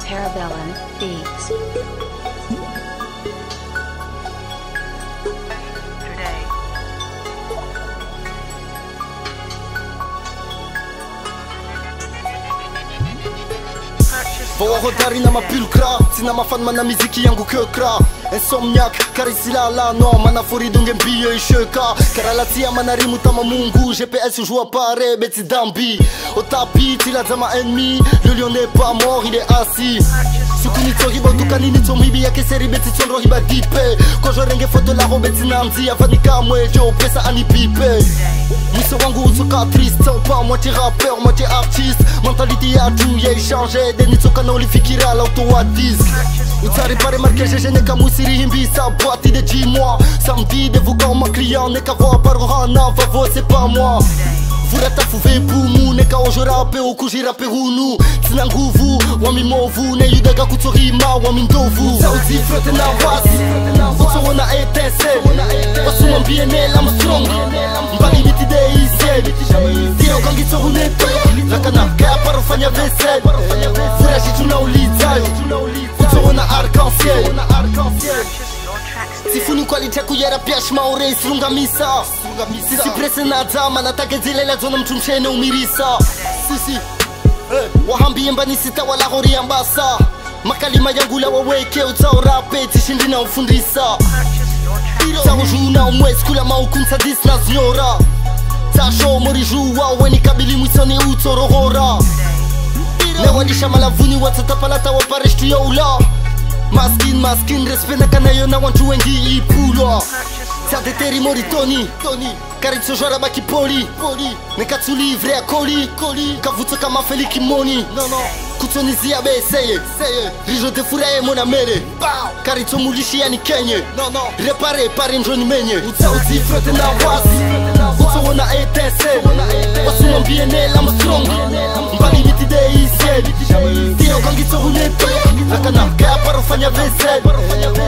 Parabellum Beats. Voa hodari na mapilkra, sina mafan mana miziki yangu kökra. Insomniac, karisilala no, mana furidunge mbio ishöka. Karalatia mana rimu tama mungu, GPS joue apparaît, beti dambi. Au tapis, tila zama ennemi, le lion n'est pas mort, il est assis. Sukuni tori botu kanini tomibi yake seri beti tonro hiba dipe. Kojo renge foto la robeti namzi, avanika mwejo, pesa ani pipe. Mwiso wangu usoka triste, pas moitié rappeur, moitié artiste. Mentalité ya tout, y'a échangé, deni tsoka na ulifikira l'auto à disque. Utari pare marqué, j'ai neka musiri himbi sa boîte de 10 mois. Samedi, devant ma client, neka voa parohana, vavo c'est pas moi. Furata fuve pumu, neka ojo rape, okuji rape hunu. Tina nguvu, wami movu, ne yudaga kutorima, wami ndovu. Sauzi frote na wasi, otso wana étincelle. Wasuma mbiene lam strong, mbali miti de ise. Tiro kangi tso huneto, lakana kaya parofanya vaisselle. Furaji tuna ulizayo, otso wana arc-en-ciel. Sifuni quality kuyera piash maure isilungamisa. Sisi prese na zama natake zilela zona mtumshene umirisa. Sisi wahambie mbani sita wala hori ambasa. Makalima yangu la waweke utao rape tishindi na ufundisa. Tao juna umwezi kula maukunsa dis na zinyora. Tasho moriju wawe ni kabili mwisoni utorohora. Nawadisha malavuni watatapalata wapareshtu ya ula. Maskin, respect na kanayo na wantu wengi ipulwa. Sa deteri moritoni, karitso jora baki poli. Nekatsu livre a koli, kavutso kama feli kimoni. Kutonizia be seye, rijo te furaye mona mere. Karitso mulishi yani kenye, repare pare njoni menye. Utsauzi frote na wasi, utso wana étincelle. Wasuma mbiene lam strong, mbali miti de ise. Tiro kangi tso huneto, lakana kaya parofanya vaisselle.